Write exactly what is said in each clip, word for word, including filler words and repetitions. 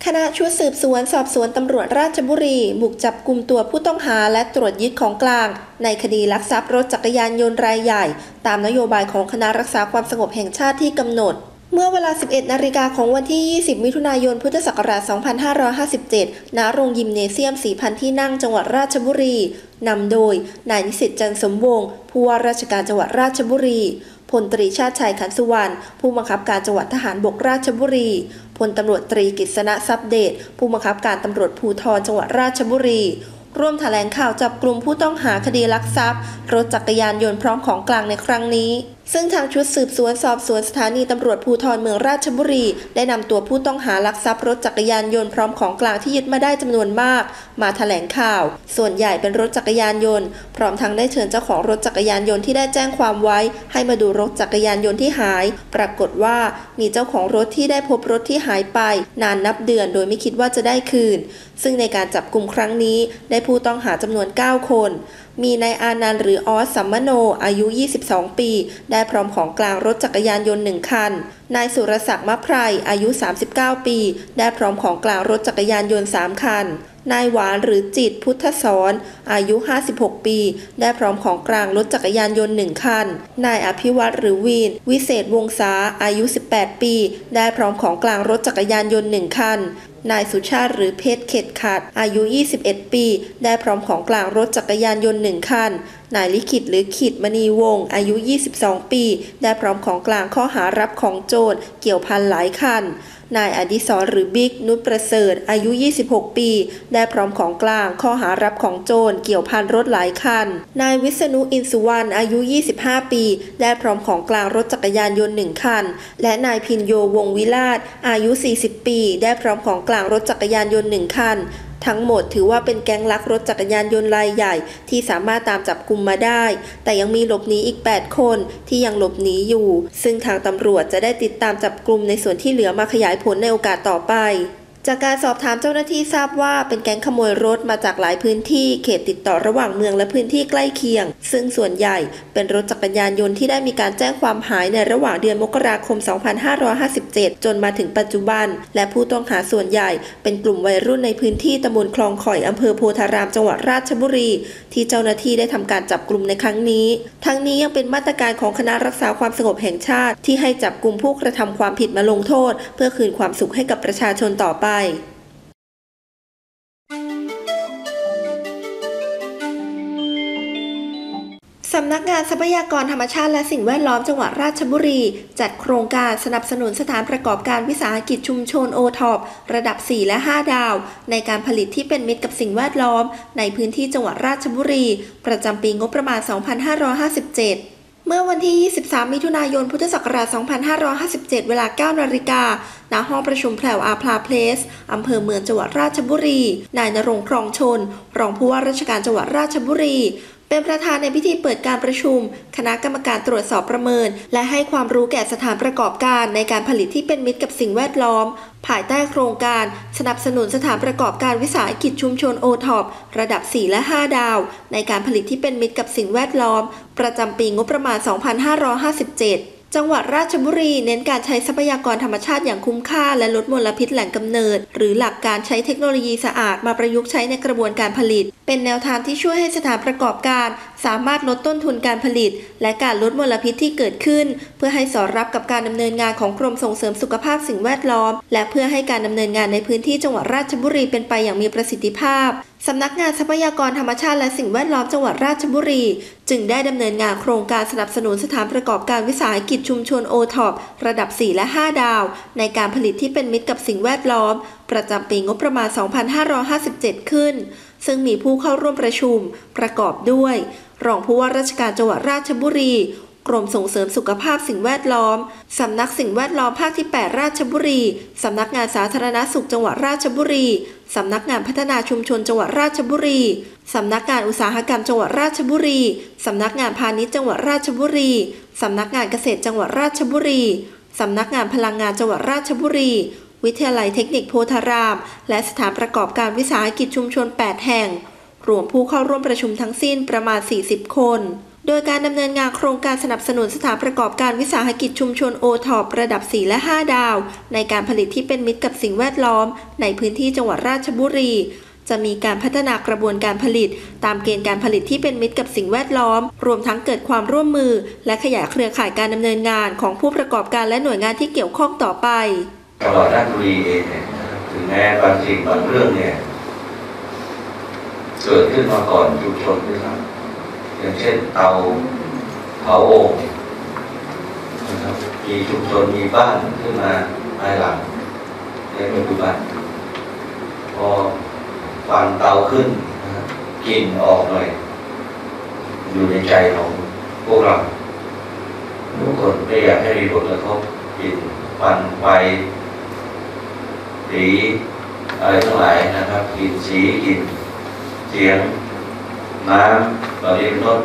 คณะชุดสืบสวนสอบสวนตำรวจราชบุรีบุกจับกุมตัวผู้ต้องหาและตรวจยึดของกลางในคดีลักทรัพย์รถจักรยานยนต์รายใหญ่ตามนโยบายของคณะรักษาความสงบแห่งชาติที่กำหนดเมื่อเวลา สิบเอ็ดนาฬิกาของวันที่ ยี่สิบ มิถุนายน พุทธศักราช สองพันห้าร้อยห้าสิบเจ็ด ณ โรงยิมเนเซียม สี่พัน ที่นั่งจังหวัดราชบุรีนำโดยนายนิสิตจันทร์สมวงศ์ผู้ว่าราชการจังหวัดราชบุรีพลตรีชาติชัยขันสุวรรณผู้บังคับการจังหวัดทหารบกราชบุรีพลตำรวจตรีกฤษณะทรัพย์เดชผู้บังคับการตำรวจภูธรจังหวัดราชบุรีร่วมแถลงข่าวจับกลุ่มผู้ต้องหาคดีลักทรัพย์รถจักรยานยนต์พร้อมของกลางในครั้งนี้ซึ่งทางชุดสืบสวนสอบสวนสถานีตำรวจภูธรเมืองราชบุรีได้นำตัวผู้ต้องหาลักทรัพย์รถจักรยานยนต์พร้อมของกลางที่ยึดมาได้จำนวนมากมาแถลงข่าวส่วนใหญ่เป็นรถจักรยานยนต์พร้อมทั้งได้เชิญเจ้าของรถจักรยานยนต์ที่ได้แจ้งความไว้ให้มาดูรถจักรยานยนต์ที่หายปรากฏว่ามีเจ้าของรถที่ได้พบรถที่หายไปนานนับเดือนโดยไม่คิดว่าจะได้คืนซึ่งในการจับกุมครั้งนี้ได้ผู้ต้องหาจำนวนเก้าคนมีนายอานันต์หรือออสสัมมโนอายุยี่สิบสองปีได้พร้อมของกลางรถจักรยานยนต์หนึ่งคันนายสุรศักดิ์มะไพรอายุสามสิบเก้าปีได้พร้อมของกลางรถจักรยานยนต์สามคันนายหวานหรือจิตพุทธสอนอายุห้าสิบหกปีได้พร้อมของกลางรถจักรยานยนต์หนึ่งคันนายอภิวัตรหรือวีนวิเศษวงศาอายุสิบแปดปีได้พร้อมของกลางรถจักรยานยนต์หนึ่งคันนายสุชาติหรือเพชรเข็ดขัดอายุยี่สิบเอ็ดปีได้พร้อมของกลางรถจักรยานยนต์หนึ่งคันนายลิขิตหรือขิดมณีวงศ์อายุยี่สิบสองปีได้พร้อมของกลางข้อหารับของโจรเกี่ยวพันหลายคันนายอดิศรหรือบิ๊กนุชประเสริฐอายุยี่สิบหกปีได้พร้อมของกลางข้อหารับของโจรเกี่ยวพันรถหลายคันนายวิษณุอินสุวรรณอายุยี่สิบห้าปีได้พร้อมของกลางรถจักรยานยนต์หนึ่งคันและนายพินโยวงศ์วิลาศอายุสี่สิบปีได้พร้อมของกลางรถจักรยานยนต์หนึ่งคันทั้งหมดถือว่าเป็นแก๊งลักรถจักรยานยนต์รายใหญ่ที่สามารถตามจับกุมมาได้แต่ยังมีหลบหนีอีกแปดคนที่ยังหลบหนีอยู่ซึ่งทางตำรวจจะได้ติดตามจับกลุ่มในส่วนที่เหลือมาขยายผลในโอกาสต่อไปจากการสอบถามเจ้าหน้าที่ทราบว่าเป็นแก๊งขโมยรถมาจากหลายพื้นที่เขตติดต่อระหว่างเมืองและพื้นที่ใกล้เคียงซึ่งส่วนใหญ่เป็นรถจักรยานยนต์ที่ได้มีการแจ้งความหายในระหว่างเดือนมกราคม สองพันห้าร้อยห้าสิบเจ็ด จนมาถึงปัจจุบันและผู้ต้องหาส่วนใหญ่เป็นกลุ่มวัยรุ่นในพื้นที่ตำบลคลองข่อยอำเภอโพธารามจังหวัดราชบุรีที่เจ้าหน้าที่ได้ทำการจับกลุ่มในครั้งนี้ทั้งนี้ยังเป็นมาตรการของคณะรักษาความสงบแห่งชาติที่ให้จับกลุ่มผู้กระทำความผิดมาลงโทษเพื่อคืนความสุขให้กับประชาชนต่อไปสำนักงานทรัพยากรธรรมชาติและสิ่งแวดล้อมจังหวัดราชบุรีจัดโครงการสนับสนุนสถานประกอบการวิสาหกิจชุมชน โอ ท็อป ระดับ สี่ และ ห้า ดาวในการผลิตที่เป็นมิตรกับสิ่งแวดล้อมในพื้นที่จังหวัดราชบุรีประจำปีงบประมาณ สองพันห้าร้อยห้าสิบเจ็ด เมื่อวันที่ ยี่สิบสาม มิถุนายน พุทธศักราช สองพันห้าร้อยห้าสิบเจ็ด เวลา เก้า นาฬิกาณ ห้องประชุมแพรวอาพลาเพลสอำเภอเมืองจังหวัดราชบุรีนายณรงค์ครองชนรองผู้ว่าราชการจังหวัดราชบุรีเป็นประธานในพิธีเปิดการประชุมคณะกรรมการตรวจสอบประเมินและให้ความรู้แก่สถานประกอบการในการผลิตที่เป็นมิตรกับสิ่งแวดล้อมภายใต้โครงการสนับสนุนสถานประกอบการวิสาหกิจชุมชน โอ ท็อป ระดับ สี่ และ ห้า ดาวในการผลิตที่เป็นมิตรกับสิ่งแวดล้อมประจำปีงบประมาณ สองพันห้าร้อยห้าสิบเจ็ดจังหวัดราชบุรีเน้นการใช้ทรัพยากรธรรมชาติอย่างคุ้มค่าและลดมลพิษแหล่งกำเนิดหรือหลักการใช้เทคโนโลยีสะอาดมาประยุกต์ใช้ในกระบวนการผลิตเป็นแนวทางที่ช่วยให้สถานประกอบการสามารถลดต้นทุนการผลิตและการลดมลพิษที่เกิดขึ้นเพื่อให้สอดรับกับการดำเนินงานของกรมส่งเสริมสุขภาพสิ่งแวดล้อมและเพื่อให้การดำเนินงานในพื้นที่จังหวัดราชบุรีเป็นไปอย่างมีประสิทธิภาพสำนักงานทรัพยากรธรรมชาติและสิ่งแวดล้อมจังหวัดราชบุรีจึงได้ดำเนินงานโครงการสนับสนุนสถานประกอบการวิสาหกิจชุมชน โอ ท็อป ระดับ สี่ และ ห้า ดาวในการผลิตที่เป็นมิตรกับสิ่งแวดล้อมประจำปีงบประมาณ สองพันห้าร้อยห้าสิบเจ็ด ขึ้นซึ่งมีผู้เข้าร่วมประชุมประกอบด้วยรองผู้ว่าราชการจังหวัดราชบุรีกรมส่งเสริมสุขภาพสิ่งแวดล้อมสำนักสิ่งแวดล้อมภาคที่ แปด ราชบุรีสำนักงานสาธารณสุขจังหวัดราชบุรีสำนักงานพัฒนาชุมชนจังหวัดราชบุรีสำนักงานอุตสาหกรรมจังหวัดราชบุรีสำนักงานพาณิชย์จังหวัดราชบุรีสำนักงานเกษตรจังหวัดราชบุรีสำนักงานพลังงานจังหวัดราชบุรีวิทยาลัยเทคนิคโพธารามและสถานประกอบการวิสาหกิจชุมชน แปด แห่งรวมผู้เข้าร่วมประชุมทั้งสิ้นประมาณ สี่สิบ คนโดยการดำเนินงานโครงการสนับสนุนสถานประกอบการวิสาหกิจชุมชนโอท็อประดับสี่และห้าดาวในการผลิตที่เป็นมิตรกับสิ่งแวดล้อมในพื้นที่จังหวัดราชบุรีจะมีการพัฒนากระบวนการผลิตตามเกณฑ์การผลิตที่เป็นมิตรกับสิ่งแวดล้อมรวมทั้งเกิดความร่วมมือและขยายเครือข่ายการดำเนินงานของผู้ประกอบการและหน่วยงานที่เกี่ยวข้องต่อไปจังหวัดราชบุรีเองเนี่ยถึงแม้บางสิ่งบางเรื่องเนี่ยเกิดขึ้นมาก่อนชุมชนด้วยซ้ำอย่างเช่นเตาเผาโอ่งนะครับมีชุมชนมีบ้านขึ้นมาภายหลังในปัจจุบันพอฟันเตาขึ้นกลิ่นออกหน่อยอยู่ในใจของพวกเราทุกคนไม่อยากให้มีผลกระทบกลิ่นฟันไฟสีอะไรทั้งหลายนะครับกลิ่นสีกลิ่นเสียงน้ำตอนนี้เป็นต้น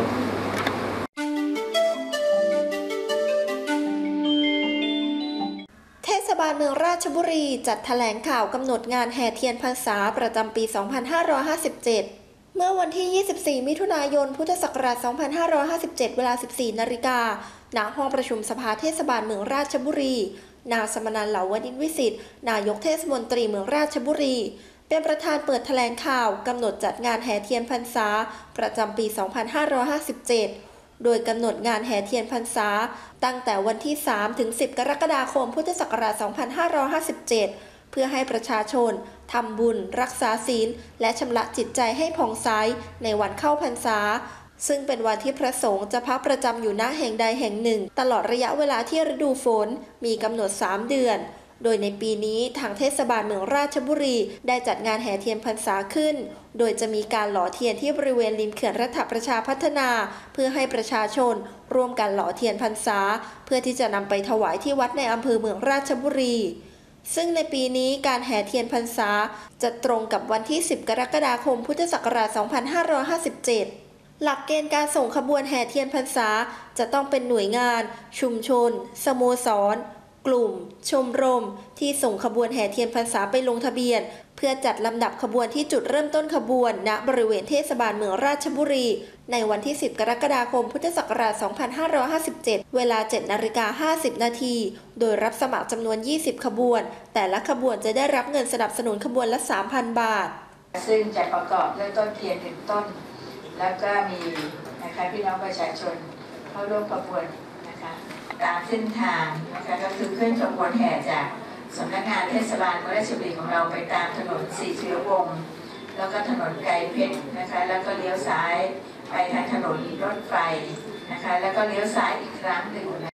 เทศบาลเมืองราชบุรีจัดแถลงข่าวกำหนดงานแห่เทียนพรรษาประจำปี สองพันห้าร้อยห้าสิบเจ็ด เมื่อวันที่ ยี่สิบสี่ มิถุนายน พุทธศักราช สองพันห้าร้อยห้าสิบเจ็ด เวลา สิบสี่ นาฬิกา ณ ห้องประชุมสภาเทศบาลเมืองราชบุรี นางสมนันท์ เหลาวณิชวิสิทธิ์ นายกเทศมนตรีเมืองราชบุรีเป็นประธานเปิดแถลงข่าวกำหนดจัดงานแห่เทียนพรรษาประจำปี สองพันห้าร้อยห้าสิบเจ็ด โดยกำหนดงานแห่เทียนพรรษาตั้งแต่วันที่ สาม ถึง สิบ กรกฎาคม พุทธศักราช สองพันห้าร้อยห้าสิบเจ็ด เพื่อให้ประชาชนทำบุญรักษาศีลและชำระจิตใจให้ผ่องใสในวันเข้าพรรษาซึ่งเป็นวันที่พระสงฆ์จะพักประจำอยู่ณแห่งใดแห่งหนึ่งตลอดระยะเวลาที่ฤดูฝนมีกำหนด สาม เดือนโดยในปีนี้ทางเทศบาลเมืองราชบุรีได้จัดงานแห่เทียนพรรษาขึ้นโดยจะมีการหล่อเทียนที่บริเวณริมเขื่อนรัฐประชาพัฒนาเพื่อให้ประชาชนร่วมกันหล่อเทียนพรรษาเพื่อที่จะนำไปถวายที่วัดในอำเภอเมืองราชบุรีซึ่งในปีนี้การแห่เทียนพรรษาจะตรงกับวันที่ สิบ กรกฎาคม พุทธศักราช สองพันห้าร้อยห้าสิบเจ็ด หลักเกณฑ์การส่งขบวนแห่เทียนพรรษาจะต้องเป็นหน่วยงานชุมชนสโมสรกลุ่มชมรมที่ส่งขบวนแห่เทียนพรรษาไปลงทะเบียนเพื่อจัดลำดับขบวนที่จุดเริ่มต้นขบวนณบริเวณเทศบาลเมืองราชบุรีในวันที่ สิบ กรกฎาคม พุทธศักราช สองพันห้าร้อยห้าสิบเจ็ด เวลา เจ็ด นาฬิกา ห้าสิบ นาทีโดยรับสมัครจำนวน ยี่สิบ ขบวนแต่ละขบวนจะได้รับเงินสนับสนุนขบวนละ สามพัน บาทซึ่งจะประกอบด้วยต้นเทียนหนึ่งต้นแล้วก็มีนะคะพี่น้องประชาชนเข้าร่วมขบวนนะคะตามเส้นทางนะคะก็คือเคลื่อนขบวนแห่จากสำนักงานเทศบาลเมืองราชบุรีของเราไปตามถนนสี่เชื้อวงศ์แล้วก็ถนนไกรเพชรนะคะแล้วก็เลี้ยวซ้ายไปทางถนนรถไฟนะคะแล้วก็เลี้ยวซ้ายอีกครั้งหนึ่งนะ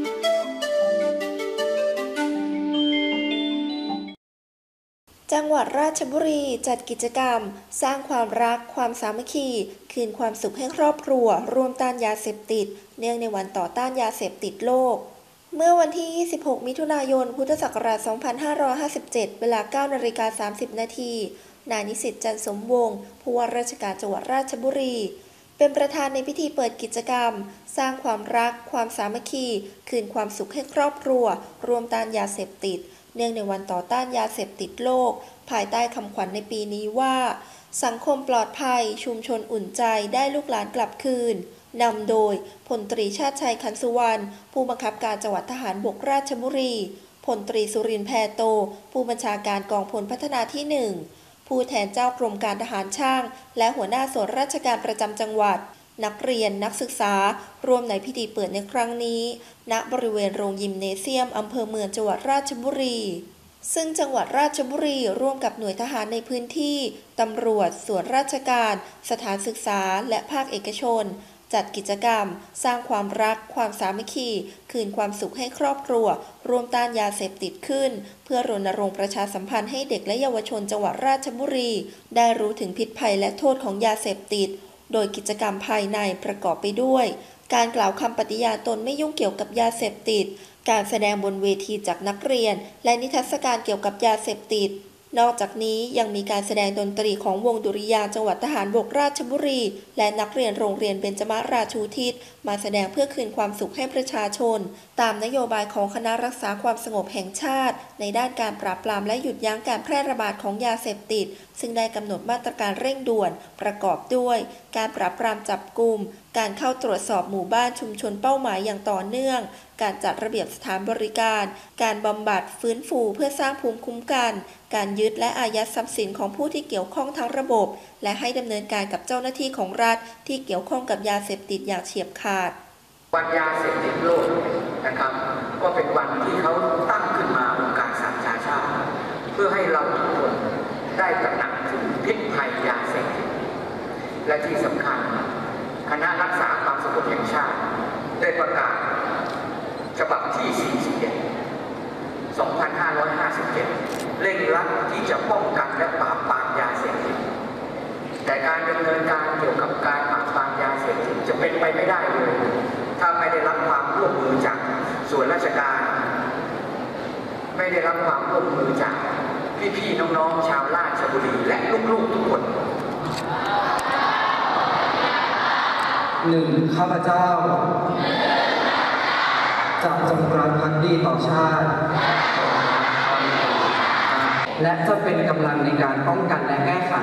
จังหวัดราชบุรีจัดกิจกรรมสร้างความรักความสามัคคีคืนความสุขให้ครอบครัวร่วมต้านยาเสพติดเนื่องในวันต่อต้านยาเสพติดโลกเมื่อวันที่ ยี่สิบหก มิถุนายน พุทธศักราช สองพันห้าร้อยห้าสิบเจ็ด เวลา เก้า นาฬิกา สามสิบ นาที นายนิสิต จันทร์สมวงศ์ผู้ว่าราชการจังหวัดราชบุรีเป็นประธานในพิธีเปิดกิจกรรมสร้างความรักความสามัคคีคืนความสุขให้ครอบครัวร่วมต้านยาเสพติดเนื่องในวันต่อต้านยาเสพติดโลกภายใต้คำขวัญในปีนี้ว่าสังคมปลอดภัยชุมชนอุ่นใจได้ลูกหลานกลับคืนนำโดยพลตรีชาติชัยขันสุวรรณผู้บังคับการจังหวัดทหารบกราชบุรีพลตรีสุรินทร์แพโตผู้บัญชาการกองพลพัฒนาที่หนึ่งผู้แทนเจ้ากรมการทหารช่างและหัวหน้าส่วนราชการประจำจังหวัดนักเรียนนักศึกษาร่วมในพิธีเปิดในครั้งนี้ณบริเวณโรงยิมเนเซียมอำเภอเมืองจังหวัดราชบุรีซึ่งจังหวัดราชบุรีร่วมกับหน่วยทหารในพื้นที่ตำรวจส่วนราชการสถานศึกษาและภาคเอกชนจัดกิจกรรมสร้างความรักความสามัคคีคืนความสุขให้ครอบครัวร่วมต้านยาเสพติดขึ้นเพื่อรณรงค์ประชาสัมพันธ์ให้เด็กและเยาวชนจังหวัดราชบุรีได้รู้ถึงพิษภัยและโทษของยาเสพติดโดยกิจกรรมภายในประกอบไปด้วยการกล่าวคำปฏิญาณตนไม่ยุ่งเกี่ยวกับยาเสพติดการแสดงบนเวทีจากนักเรียนและนิทรรศการเกี่ยวกับยาเสพติดนอกจากนี้ยังมีการแสดงดนตรีของวงดุริยางค์จังหวัดทหารบกราชบุรีและนักเรียนโรงเรียนเบญจมาราชูทิศมาแสดงเพื่อคืนความสุขให้ประชาชนตามนโยบายของคณะรักษาความสงบแห่งชาติในด้านการปราบปรามและหยุดยั้งการแพร่ระบาดของยาเสพติดซึ่งได้กำหนดมาตรการเร่งด่วนประกอบด้วยการปราบปรามจับกุมการเข้าตรวจสอบหมู่บ้านชุมชนเป้าหมายอย่างต่อเนื่องการจัดระเบียบสถานบริการการบำบัดฟื้นฟูเพื่อสร้างภูมิคุ้มกันการยึดและอายัดทรัพย์สินของผู้ที่เกี่ยวข้องทั้งระบบและให้ดำเนินการกับเจ้าหน้าที่ของรัฐที่เกี่ยวข้องกับยาเสพติดอย่างเฉียบขาดวันยาเสพติดโลกนะครับก็เป็นวันที่เขาตั้งขึ้นมาองค์การสหประชาชาติเพื่อให้เราทุกคนได้ตระหนักถึงพิษภัยยาเสพติดและที่สำคัญคณะรักษาความสงบแห่งชาติได้ประกาศฉบับที่ สี่สิบเอ็ด สองพันห้าร้อยห้าสิบเจ็ด เร่งรัดที่จะป้องกันและปราบปรามยาเสพติดแต่การดำเนินการเกี่ยวกับการปราบปรามยาเสพติดจะเป็นไปไม่ได้เลยถ้าไม่ได้รับความร่วมมือจากส่วนราชการไม่ได้รับความร่วมมือจากพี่ๆน้องๆชาวราชบุรีและลูกๆทุกคนหนึ่งข้าพเจ้าจะจงรักภักดีต่อชาติและจะเป็นกำลังในการป้องกันและแก้ไข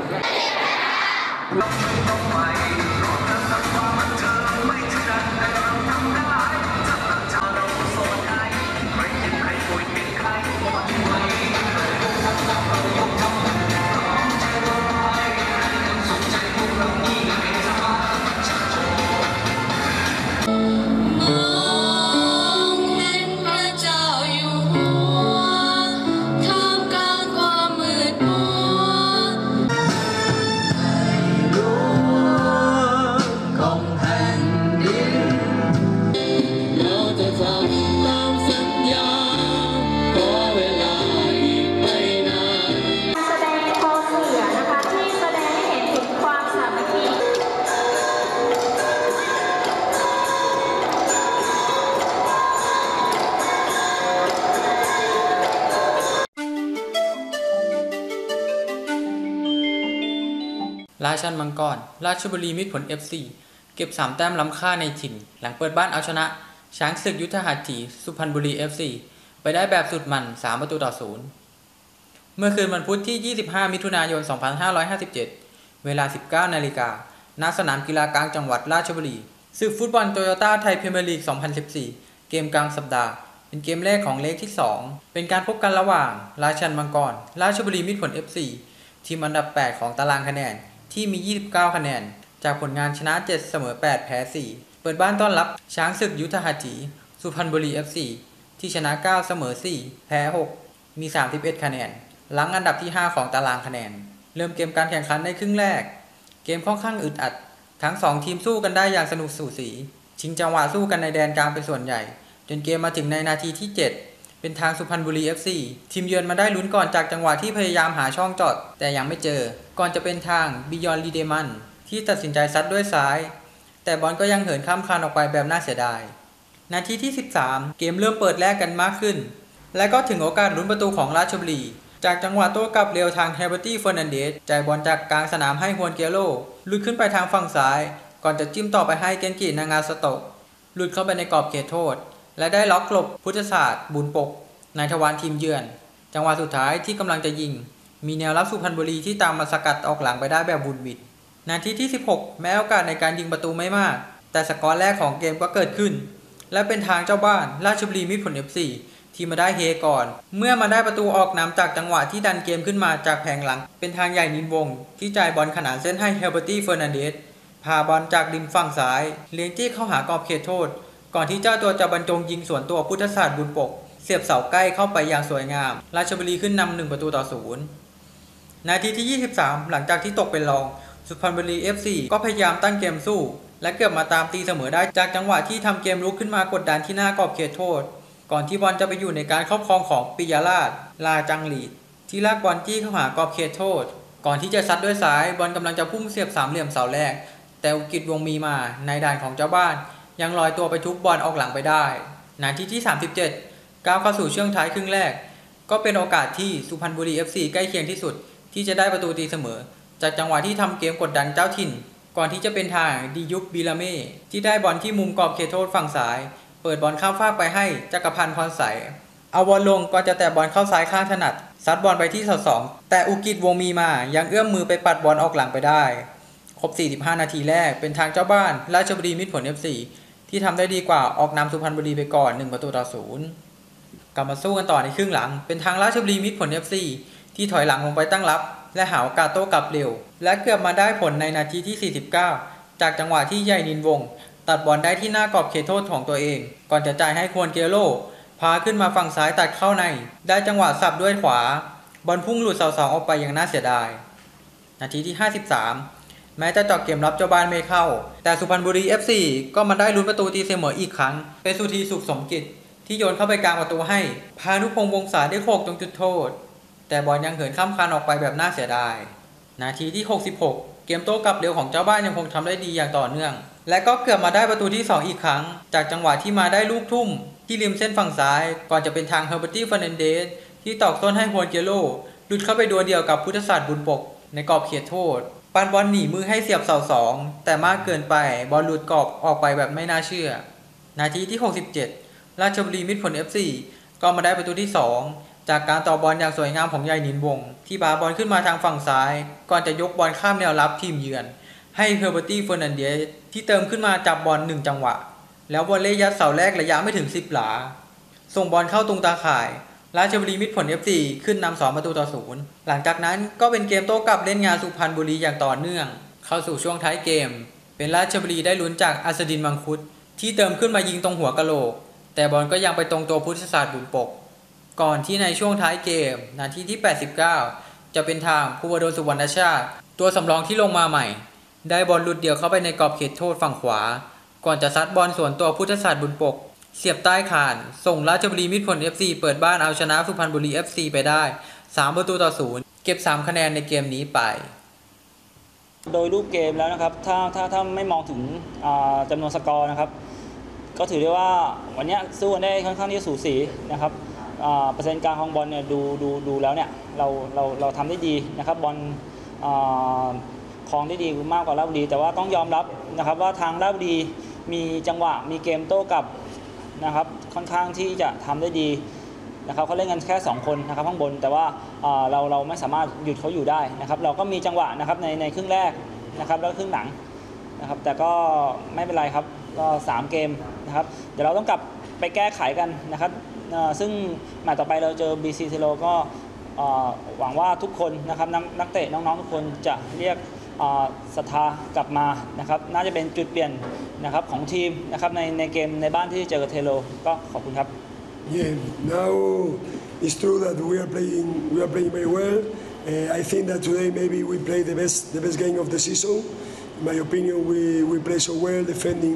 ราชันมังกรราชบุรีมิตรผล เอฟ ซี เก็บสามแต้มล้ำค่าในถิ่นหลังเปิดบ้านเอาชนะช้างศึกยุทธหัตถีสุพรรณบุรี เอฟ ซี ไปได้แบบสุดมันสามประตูต่อศูนย์เมื่อคืนวันพุธที่ยี่สิบห้ามิถุนายนสองพันห้าร้อยห้าสิบเจ็ดเวลา สิบเก้านาฬิกา ณ สนามกีฬากลางจังหวัดราชบุรีศึกฟุตบอลโตโยต้าไทยพรีเมียร์ลีกสองพันสิบสี่เกมกลางสัปดาห์เป็นเกมแรกของเลกที่สองเป็นการพบกันระหว่างราชันมังกรราชบุรีมิตรผล เอฟ ซี ทีมอันดับแปดของตารางคะแนนที่มียี่สิบเก้าคะแนนจากผลงานชนะเจ็ดเสมอแปดแพ้สี่เปิดบ้านต้อนรับช้างศึกยุทธหัตถีสุพรรณบุรี เอฟ ซี ที่ชนะเก้าเสมอสี่แพ้หกมีสามสิบเอ็ดคะแนนหลังอันดับที่ห้าของตารางคะแนนเริ่มเกมการแข่งขันในครึ่งแรกเกมค่อนข้างอึดอัดทั้งสองทีมสู้กันได้อย่างสนุกสูสีชิงจังหวะสู้กันในแดนกลางเป็นส่วนใหญ่จนเกมมาถึงในนาทีที่เจ็ดเป็นทางสุพรรณบุรี เอฟ ซี ทีมเยือนมาได้ลุ้นก่อนจากจังหวะที่พยายามหาช่องจอดแต่ยังไม่เจอก่อนจะเป็นทางบิยอนลีเดมันที่ตัดสินใจซัดด้วยซ้ายแต่บอลก็ยังเหินข้ามคานออกไปแบบน่าเสียดายนาทีที่สิบสามเกมเริ่มเปิดแลกกันมากขึ้นและก็ถึงโอกาสลุ้นประตูของราชบุรีจากจังหวะโต้กลับเร็วทางเฮเบอร์ตี้เฟอร์นันเดสจ่ายบอลจากกลางสนามให้ฮวนเกโรลุดขึ้นไปทางฝั่งซ้ายก่อนจะจิ้มต่อไปให้เกนกินางาสโตะหลุดเข้าไปในกรอบเขตโทษและได้ล็อกหลบพุทธศาสตร์บุญปกนายทวารทีมเยือนจังหวะสุดท้ายที่กำลังจะยิงมีแนวรับสุพรรณบุรีที่ตามมาสกัดออกหลังไปได้แบบบุญบิดนาทีที่สิบหกแม้โอกาสในการยิงประตูไม่มากแต่สกอร์แรกของเกมก็เกิดขึ้นและเป็นทางเจ้าบ้านราชบุรีมิตรผล เอฟ ซี ที่มาได้เฮก่อนเมื่อมาได้ประตูออกนำจากจังหวะที่ดันเกมขึ้นมาจากแผงหลังเป็นทางใหญ่นินวงที่จ่ายบอลขนานเส้นให้เฮเบอร์ตี้เฟอร์นันเดสพาบอลจากริมฝั่งซ้ายเลี้ยงจี้เข้าหากรอบเขตโทษก่อนที่เจ้าตัวจะบรรจงยิงสวนตัวพุทธศาสตร์บุญปกเสียบเสาใกล้เข้าไปอย่างสวยงามราชบุรีขึ้นนำหนึ่งประตูต่อศูนย์นาทีที่ยี่สิบสามหลังจากที่ตกเป็นรองสุพรรณบุรี เอฟ ซี ก็พยายามตั้งเกมสู้และเกือบมาตามตีเสมอได้จากจังหวะที่ทำเกมลุกขึ้นมากดดันที่หน้ากรอบเขตโทษก่อนที่บอลจะไปอยู่ในการครอบครองของปิยราชลาจังหลีดที่ลากบอลจี้เข้าหากรอบเขตโทษก่อนที่จะซัดด้วยซ้ายบอลกำลังจะพุ่งเสียบสามเหลี่ยมเสาแรกแต่อุกิจวงมีมาในด่านของเจ้าบ้านยังลอยตัวไปทุบบอลออกหลังไปได้นาทีที่สามสิบเจ็ดก้าวเข้าสู่ช่วงท้ายครึ่งแรกก็เป็นโอกาสที่สุพรรณบุรี เอฟ ซี ใกล้เคียงที่สุดที่จะได้ประตูตีเสมอจากจังหวะที่ทำเกมกดดันเจ้าถิ่นก่อนที่จะเป็นทางดิยุบบิลาเม่ที่ได้บอลที่มุมกรอบเขตโทษฝั่งซ้ายเปิดบอลข้ามฟากไปให้จักรพันธ์พรใสเอาบอลลงก่อนจะแตะบอลเข้าซ้ายข้างถนัดซัดบอลไปที่เสาสองแต่อุกิจวงมีมายังเอื้อมมือไปปัดบอลออกหลังไปได้ครบสี่สิบห้านาทีแรกเป็นทางเจ้าบ้านราชบุรีมิตรผล เอฟ ซี ที่ทำได้ดีกว่าออกนำสุพรรณบุรีไปก่อนหนึ่งประตูต่อศูนย์กลับมาสู้กันต่อในครึ่งหลังเป็นทางราชบุรีมิตรผล เอฟ ซี ที่ถอยหลังลงไปตั้งรับและหาโอกาสโต้กลับเร็วและเกือบมาได้ผลในนาทีที่สี่สิบเก้าจากจังหวะที่ใหญ่นินวงตัดบอลได้ที่หน้ากรอบเขตโทษของตัวเองก่อนจะจ่ายให้ควอนเกโรพาขึ้นมาฝั่งซ้ายตัดเข้าในได้จังหวะสับด้วยขวาบอลพุ่งหลุดเสาสองออกไปอย่างน่าเสียดายนาทีที่ห้าสิบสามแม้จะเจาะเกมรับเจ้าบ้านไม่เข้าแต่สุพรรณบุรี เอฟ ซี ก็มาได้ลุ้นประตูตีเสมออีกครั้งเป็นสุธีสุขสมกิจที่โยนเข้าไปกลางประตูให้พานุพงษ์วงศาได้โขกตรงจุดโทษแต่บอลยังเหินข้ามคานออกไปแบบน่าเสียดายนาทีที่หกสิบหกเกมโต้กลับเร็วของเจ้าบ้านยังคงทำได้ดีอย่างต่อเนื่องและก็เกือบมาได้ประตูที่สองอีกครั้งจากจังหวะที่มาได้ลูกทุ่มที่ริมเส้นฝั่งซ้ายก่อนจะเป็นทางเฮอร์เบอร์ตี้ เฟอร์นันเดสที่ตอกส้นให้ฮวนเกโรหลุดเข้าไปดวลเดียวกับพุทธศาสตร์บุญปกในกรอบเขตโทษปันบอลหนีมือให้เสียบเสาสองแต่มากเกินไปบอลหลุดกรอบออกไปแบบไม่น่าเชื่อนาทีที่หกสิบเจ็ดราชบุรีมิตรผล เอฟ ซี ก็มาได้ประตูที่สองจากการต่อบอลอย่างสวยงามของใหญ่นินวงที่พาบอลขึ้นมาทางฝั่งซ้ายก่อนจะยกบอลข้ามแนวรับทีมเยือนให้เฮอร์เบอร์ตี้ เฟอร์นันเดสที่เติมขึ้นมาจับบอลหนึ่งจังหวะแล้ววอลเลย์ยัดเสาแรกระยะไม่ถึงสิบหลาส่งบอลเข้าตรงตาข่ายราชบุรีมิตรผล เอฟ ซี ขึ้นนำสองประตูต่อศูนย์หลังจากนั้นก็เป็นเกมโต้กลับเล่นงานสุพรรณบุรีอย่างต่อเนื่องเข้าสู่ช่วงท้ายเกมเป็นราชบุรีได้ลุ้นจากอัสดินมังคุดที่เติมขึ้นมายิงตรงหัวกะโหลกแต่บอลก็ยังไปตรงตัวพุทธศาสตร์บุญปกก่อนที่ในช่วงท้ายเกมนาทีที่แปดสิบเก้าจะเป็นทางภูวดลสุวรรณชาติตัวสำรองที่ลงมาใหม่ได้บอลหลุดเดี่ยวเข้าไปในกรอบเขตโทษฝั่งขวาก่อนจะซัดบอลสวนตัวพุทธศาสตร์บุญปกเสียบใต้คานส่งราชบุรีมิตรผล เอฟ ซี เปิดบ้านเอาชนะสุพรรณบุรี เอฟ ซี ไปได้สามประตูต่อศูนย์เก็บสามคะแนนในเกมนี้ไปโดยรูปเกมแล้วนะครับถ้าถ้าถ้าไม่มองถึงจำนวนสกอร์นะครับก็ถือได้ว่าวันนี้สู้กันได้ค่อนข้างที่จะสูสีนะครับเปอร์เซ็นต์การครองบอลเนี่ยดูดูดูแล้วเนี่ยเราเราเราทำได้ดีนะครับบอลครองได้ดีมากกว่าราชบุรีแต่ว่าต้องยอมรับนะครับว่าทางราชบุรีมีจังหวะมีเกมโต้กลับนะครับค่อนข้างที่จะทำได้ดีนะครับเขาเล่นกันแค่สองคนนะครับข้างบนแต่ว่าเราเราไม่สามารถหยุดเขาอยู่ได้นะครับเราก็มีจังหวะนะครับในในครึ่งแรกนะครับแล้วครึ่งหลังนะครับแต่ก็ไม่เป็นไรครับก็สามเกมนะครับเดี๋ยวเราต้องกลับไปแก้ไขกันนะครับซึ่งแมตช์ต่อไปเราเจอ บี ซี เทโลก็หวังว่าทุกคนนะครับนักเตะน้องๆทุกคนจะเรียกศรัทธากลับมานะครับน่าจะเป็นจุดเปลี่ยนนะครับของทีมนะครับในในเกมในบ้านที่เจอกับเทโลก็ขอบคุณครับ Yeah, now it's true that we are playing we are playing very well. Uh, I think that today maybe we played the best the best game of the season. In my opinion, we we play so well, defending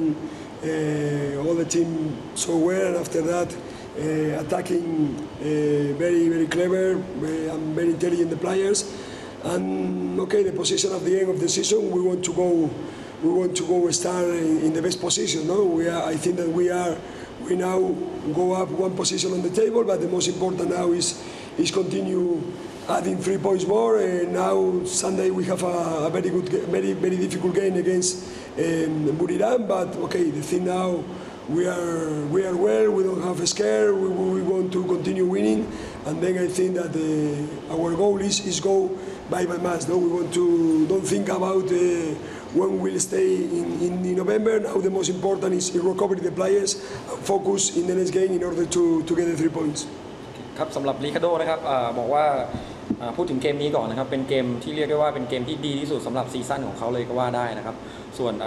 uh, all the team so well, and after that. Uh, attacking uh, very very clever uh, and very intelligent the players and okay the position at the end of the season we want to go we want to go start in, in the best position no we are I think that we are we now go up one position on the table but the most important now is is continue adding three points more and now Sunday we have a, a very good very very difficult game against um, Buriram but okay the thing now We are we are well. We don't have a scare. We, we want to continue winning, and then I think that the, our goal is is go by by match. No, we want to don't think about uh, when we'll stay in, in, in November. Now the most important is recover the players and focus in the next game in order to to get the three points. ครับสำหรับริคาร์โดนะครับบอกว่าพูดถึงเกมนี้ก่อนนะครับเป็นเกมที่เรียกได้ว่าเป็นเกมที่ดีที่สุดสำหรับซีซั่นของเขาเลยก็ว่าได้นะครับส่วน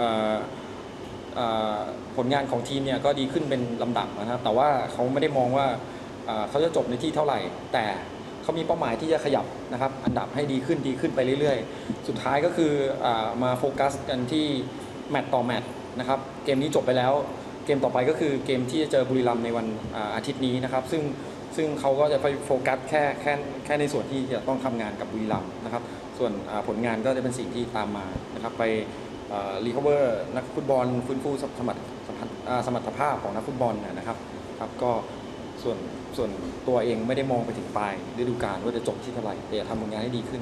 ผลงานของทีมเนี่ยก็ดีขึ้นเป็นลำดับนะครับแต่ว่าเขาไม่ได้มองว่าเขาจะจบในที่เท่าไหร่แต่เขามีเป้าหมายที่จะขยับนะครับอันดับให้ดีขึ้นดีขึ้นไปเรื่อยๆสุดท้ายก็คือมาโฟกัสกันที่แมตต์ต่อแมตต์นะครับเกมนี้จบไปแล้วเกมต่อไปก็คือเกมที่จะเจอบุรีรัมย์ในวันอาทิตย์นี้นะครับซึ่งซึ่งเขาก็จะไปโฟกัสแค่แค่แค่ในส่วนที่จะต้องทำงานกับบุรีรัมย์นะครับส่วนผลงานก็จะเป็นสิ่งที่ตามมานะครับไปรีคอเวอร์นักฟุตบอลฟื้นฟูสมรรถสมรรถภาพของนักฟุตบอลนะครับครับก็ส่วนส่วนตัวเองไม่ได้มองไปถึงปลายฤดูกาลว่าจะจบที่เท่าไหร่แต่ทำผลงานให้ดีขึ้น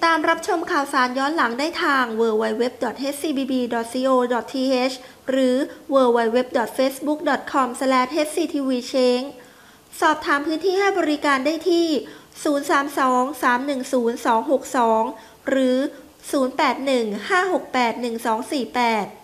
ตามรับชมข่าวสารย้อนหลังได้ทาง ดับเบิลยู ดับเบิลยู ดับเบิลยู ดอท เอช ซี บี บี ดอท ซี โอ ดอท ที เอช หรือ ดับเบิลยู ดับเบิลยู ดับเบิลยู ดอท เฟซบุ๊ก ดอท คอม สแลช เอช ซี ที วี เชง สอบถามพื้นที่ให้บริการได้ที่ ศูนย์ สาม สอง สาม หนึ่ง ศูนย์ สอง หก สอง หรือ ศูนย์ แปด หนึ่ง ห้า หก แปด หนึ่ง สอง สี่ แปด